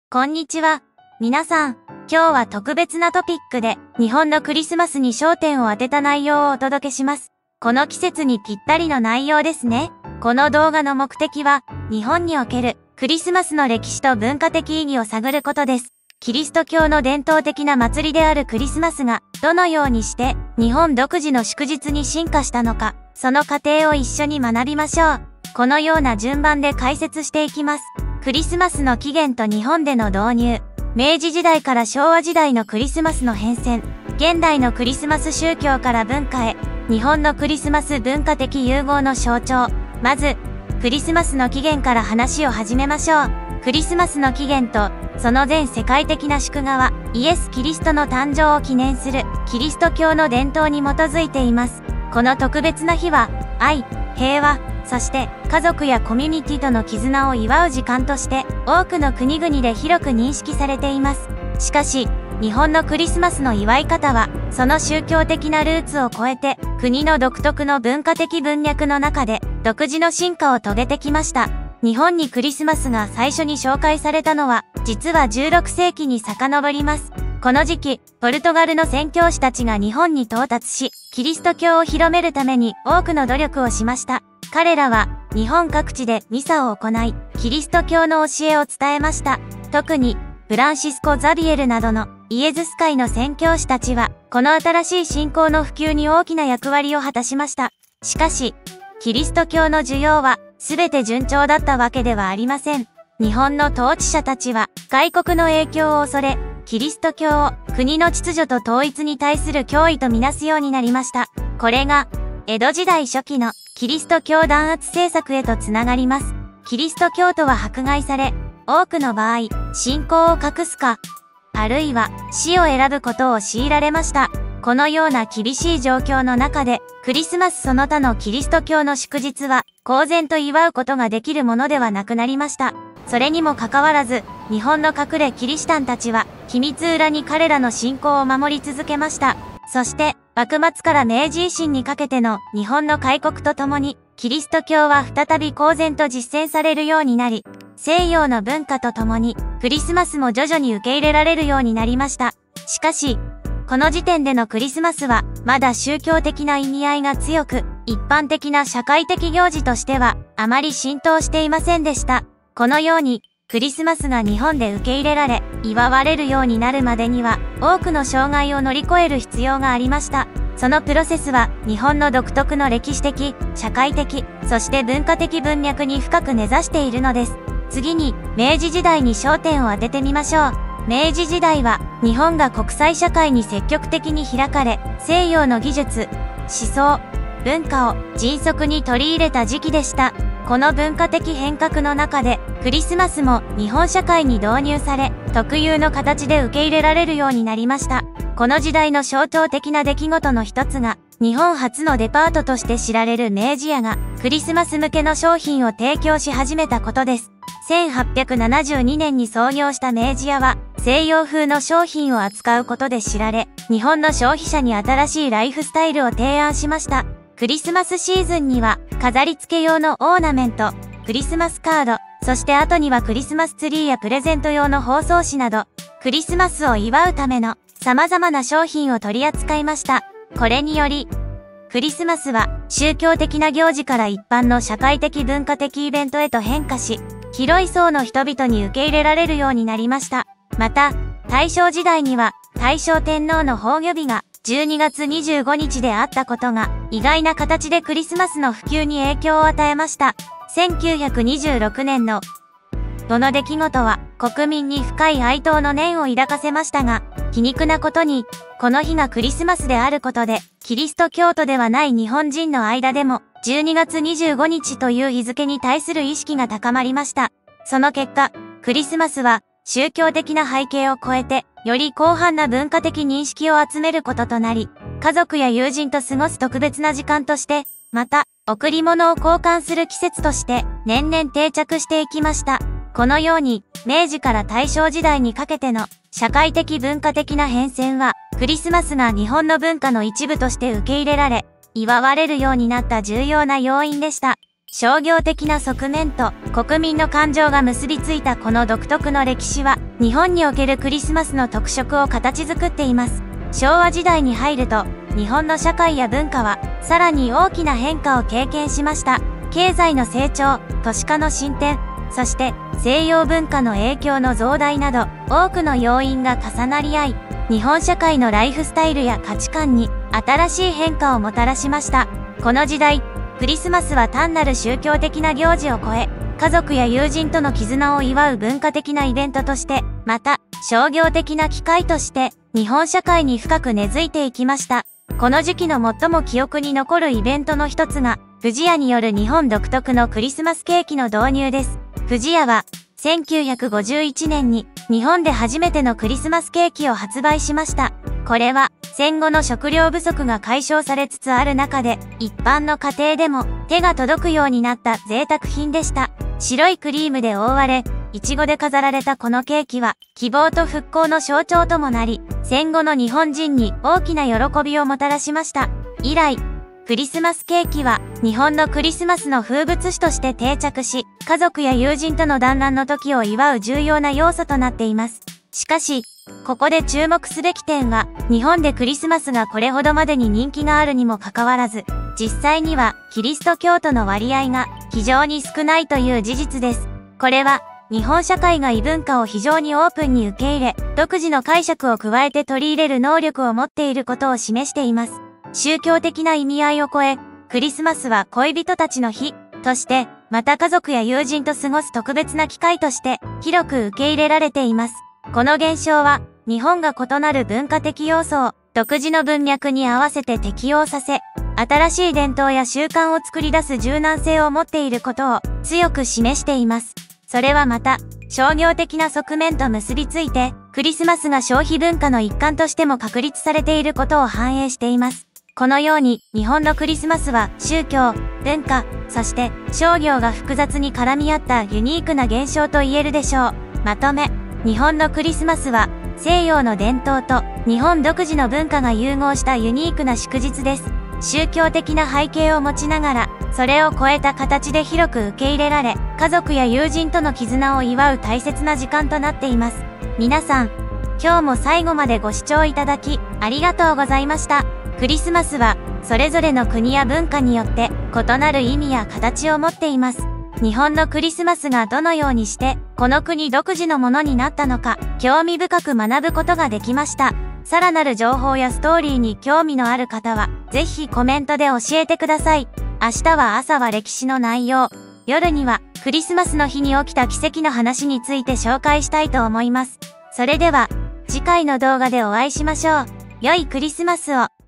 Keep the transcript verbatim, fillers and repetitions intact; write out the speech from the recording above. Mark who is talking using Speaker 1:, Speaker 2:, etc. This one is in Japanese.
Speaker 1: こんにちは。皆さん、今日は特別なトピックで日本のクリスマスに焦点を当てた内容をお届けします。この季節にぴったりの内容ですね。この動画の目的は、日本におけるクリスマスの歴史と文化的意義を探ることです。キリスト教の伝統的な祭りであるクリスマスがどのようにして日本独自の祝日に進化したのか、その過程を一緒に学びましょう。このような順番で解説していきます。クリスマスの起源と日本での導入、明治時代から昭和時代のクリスマスの変遷、現代のクリスマス宗教から文化へ、日本のクリスマス文化的融合の象徴。まず、クリスマスの起源から話を始めましょう。クリスマスの起源と、その全世界的な祝賀は、イエス・キリストの誕生を記念する、キリスト教の伝統に基づいています。この特別な日は、愛、平和、そして家族やコミュニティとの絆を祝う時間として多くの国々で広く認識されています。しかし、日本のクリスマスの祝い方は、その宗教的なルーツを超えて国の独特の文化的文脈の中で独自の進化を遂げてきました。日本にクリスマスが最初に紹介されたのは、実はじゅうろくせいきに遡ります。この時期、ポルトガルの宣教師たちが日本に到達し、キリスト教を広めるために多くの努力をしました。彼らは日本各地でミサを行い、キリスト教の教えを伝えました。特に、フランシスコ・ザビエルなどのイエズス会の宣教師たちは、この新しい信仰の普及に大きな役割を果たしました。しかし、キリスト教の需要は全て順調だったわけではありません。日本の統治者たちは外国の影響を恐れ、キリスト教を国の秩序と統一に対する脅威とみなすようになりました。これが、江戸時代初期のキリスト教弾圧政策へとつながります。キリスト教徒は迫害され、多くの場合、信仰を隠すか、あるいは死を選ぶことを強いられました。このような厳しい状況の中で、クリスマスその他のキリスト教の祝日は、公然と祝うことができるものではなくなりました。それにもかかわらず、日本の隠れキリシタンたちは、秘密裏に彼らの信仰を守り続けました。そして、幕末から明治維新にかけての日本の開国とともに、キリスト教は再び公然と実践されるようになり、西洋の文化とともに、クリスマスも徐々に受け入れられるようになりました。しかし、この時点でのクリスマスは、まだ宗教的な意味合いが強く、一般的な社会的行事としては、あまり浸透していませんでした。このように、クリスマスが日本で受け入れられ、祝われるようになるまでには、多くの障害を乗り越える必要がありました。そのプロセスは、日本の独特の歴史的、社会的、そして文化的文脈に深く根ざしているのです。次に、明治時代に焦点を当ててみましょう。明治時代は、日本が国際社会に積極的に開かれ、西洋の技術、思想、文化を迅速に取り入れた時期でした。この文化的変革の中で、クリスマスも日本社会に導入され、特有の形で受け入れられるようになりました。この時代の象徴的な出来事の一つが、日本初のデパートとして知られる明治屋が、クリスマス向けの商品を提供し始めたことです。せんはっぴゃくななじゅうにねんに創業した明治屋は、西洋風の商品を扱うことで知られ、日本の消費者に新しいライフスタイルを提案しました。クリスマスシーズンには、飾り付け用のオーナメント、クリスマスカード、そして後にはクリスマスツリーやプレゼント用の包装紙など、クリスマスを祝うための様々な商品を取り扱いました。これにより、クリスマスは宗教的な行事から一般の社会的文化的イベントへと変化し、広い層の人々に受け入れられるようになりました。また、大正時代には大正天皇の崩御日がじゅうにがつにじゅうごにちであったことが意外な形でクリスマスの普及に影響を与えました。せんきゅうひゃくにじゅうろくねんのこの出来事は国民に深い哀悼の念を抱かせましたが、皮肉なことに、この日がクリスマスであることで、キリスト教徒ではない日本人の間でも、じゅうにがつにじゅうごにちという日付に対する意識が高まりました。その結果、クリスマスは宗教的な背景を超えて、より広範な文化的認識を集めることとなり、家族や友人と過ごす特別な時間として、また、贈り物を交換する季節として、年々定着していきました。このように、明治から大正時代にかけての社会的文化的な変遷は、クリスマスが日本の文化の一部として受け入れられ、祝われるようになった重要な要因でした。 商業的な側面と国民の感情が結びついたこの独特の歴史は、日本におけるクリスマスの特色を形作っています。昭和時代に入ると、日本の社会や文化は、さらに大きな変化を経験しました。経済の成長、都市化の進展、そして西洋文化の影響の増大など、多くの要因が重なり合い、日本社会のライフスタイルや価値観に新しい変化をもたらしました。この時代、クリスマスは単なる宗教的な行事を超え、家族や友人との絆を祝う文化的なイベントとして、また、商業的な機会として、日本社会に深く根付いていきました。この時期の最も記憶に残るイベントの一つが、不二家による日本独特のクリスマスケーキの導入です。不二家は、せんきゅうひゃくごじゅういちねんに、日本で初めてのクリスマスケーキを発売しました。これは、戦後の食料不足が解消されつつある中で、一般の家庭でも手が届くようになった贅沢品でした。白いクリームで覆われ、いちごで飾られたこのケーキは、希望と復興の象徴ともなり、戦後の日本人に大きな喜びをもたらしました。以来、クリスマスケーキは、日本のクリスマスの風物詩として定着し、家族や友人との団らんの時を祝う重要な要素となっています。しかし、ここで注目すべき点は、日本でクリスマスがこれほどまでに人気があるにもかかわらず、実際にはキリスト教徒の割合が非常に少ないという事実です。これは、日本社会が異文化を非常にオープンに受け入れ、独自の解釈を加えて取り入れる能力を持っていることを示しています。宗教的な意味合いを超え、クリスマスは恋人たちの日として、また家族や友人と過ごす特別な機会として、広く受け入れられています。この現象は、日本が異なる文化的要素を独自の文脈に合わせて適応させ、新しい伝統や習慣を作り出す柔軟性を持っていることを強く示しています。それはまた、商業的な側面と結びついて、クリスマスが消費文化の一環としても確立されていることを反映しています。このように、日本のクリスマスは宗教、文化、そして商業が複雑に絡み合ったユニークな現象と言えるでしょう。まとめ、日本のクリスマスは、西洋の伝統と日本独自の文化が融合したユニークな祝日です。宗教的な背景を持ちながら、それを超えた形で広く受け入れられ、家族や友人との絆を祝う大切な時間となっています。皆さん、今日も最後までご視聴いただき、ありがとうございました。クリスマスは、それぞれの国や文化によって、異なる意味や形を持っています。日本のクリスマスがどのようにして、この国独自のものになったのか、興味深く学ぶことができました。さらなる情報やストーリーに興味のある方は、ぜひコメントで教えてください。明日は朝は歴史の内容、夜にはクリスマスの日に起きた奇跡の話について紹介したいと思います。それでは、次回の動画でお会いしましょう。良いクリスマスを。